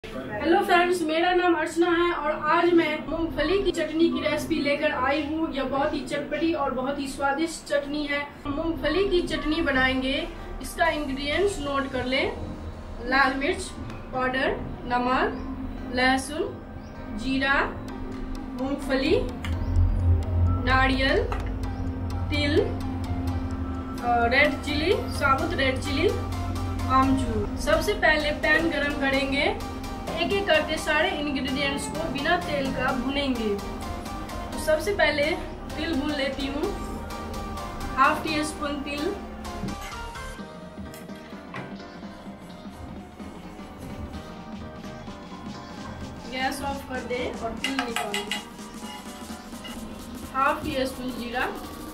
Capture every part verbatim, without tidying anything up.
Hello friends, मेरा नाम अर्चना है और आज मैं मूंगफली की चटनी की रेसिपी लेकर आई हूँ। यह बहुत ही चटपटी और बहुत ही स्वादिष्ट चटनी है। मूंगफली की चटनी बनाएंगे। इसका इंग्रेडिएंट्स नोट कर लें। लाल मिर्च पाउडर, नमक, लहसुन, जीरा, मूंगफली, नारियल, तिल, रेड चिली, साबुत रेड चिली, आमचूर। सबसे पहले पैन गरम करेंगे। एक एक करके सारे इंग्रेडिएंट्स को बिना तेल का भुनेंगे। तो सबसे पहले तिल भून लेती हूँ। हाफ टी स्पून तिल, गैस ऑफ कर दे और तिल निकाल दें। हाफ टी स्पून जीरा,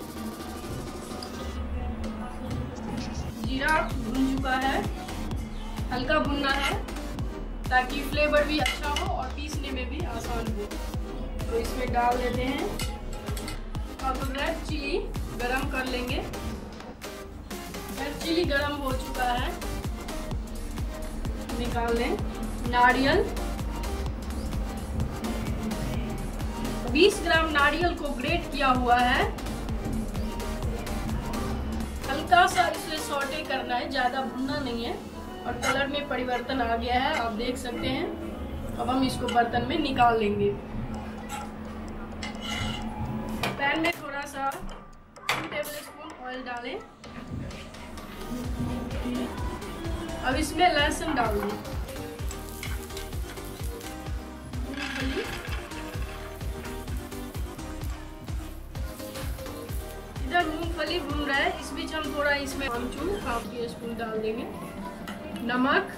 जीरा भुन चुका है। हल्का भुनना है ताकि फ्लेवर भी अच्छा हो और पीसने में भी आसान हो। तो इसमें डाल देते हैं। अब रेड चिली गरम कर लेंगे। रेड चिली गरम हो चुका है, निकाल लें। नारियल, बीस ग्राम नारियल को ग्रेट किया हुआ है। हल्का सा इसे सौटे करना है, ज्यादा भुनना नहीं है। और कलर में परिवर्तन आ गया है, आप देख सकते हैं। अब हम इसको बर्तन में निकाल लेंगे। पैन में थोड़ा सा टू टेबल स्पून ऑयल डालें। अब इसमें लहसुन डाल दें। इधर मूंगफली भून रहा है, इस बीच हम थोड़ा इसमें आमचूर हाफ टी स्पून डाल देंगे। नमक,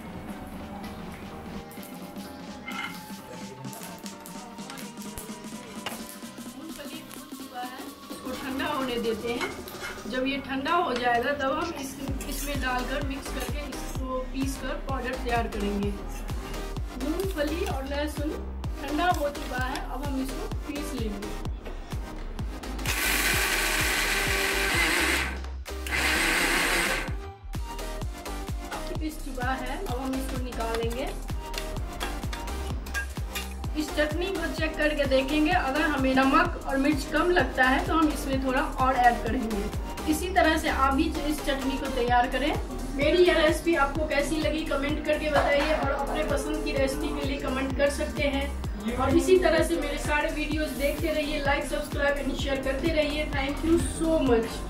मूंगफली भून चुका है, इसको ठंडा होने देते हैं। जब ये ठंडा हो जाएगा तब हम इस, इसमें डालकर मिक्स करके इसको पीस कर पाउडर तैयार करेंगे। मूंगफली और लहसुन ठंडा हो चुका है, अब हम इसको पीस लेंगे। पीस चुका है, अब हम इसको निकालेंगे। इस चटनी को चेक करके देखेंगे, अगर हमें नमक और मिर्च कम लगता है तो हम इसमें थोड़ा और ऐड करेंगे। इसी तरह से आप भी इस चटनी को तैयार करें। मेरी यह रेसिपी आपको कैसी लगी कमेंट करके बताइए और अपने पसंद की रेसिपी के लिए कमेंट कर सकते हैं। और इसी तरह से मेरे सारे वीडियोस देखते रहिए, लाइक सब्सक्राइब एंड शेयर करते रहिए। Thank you so much.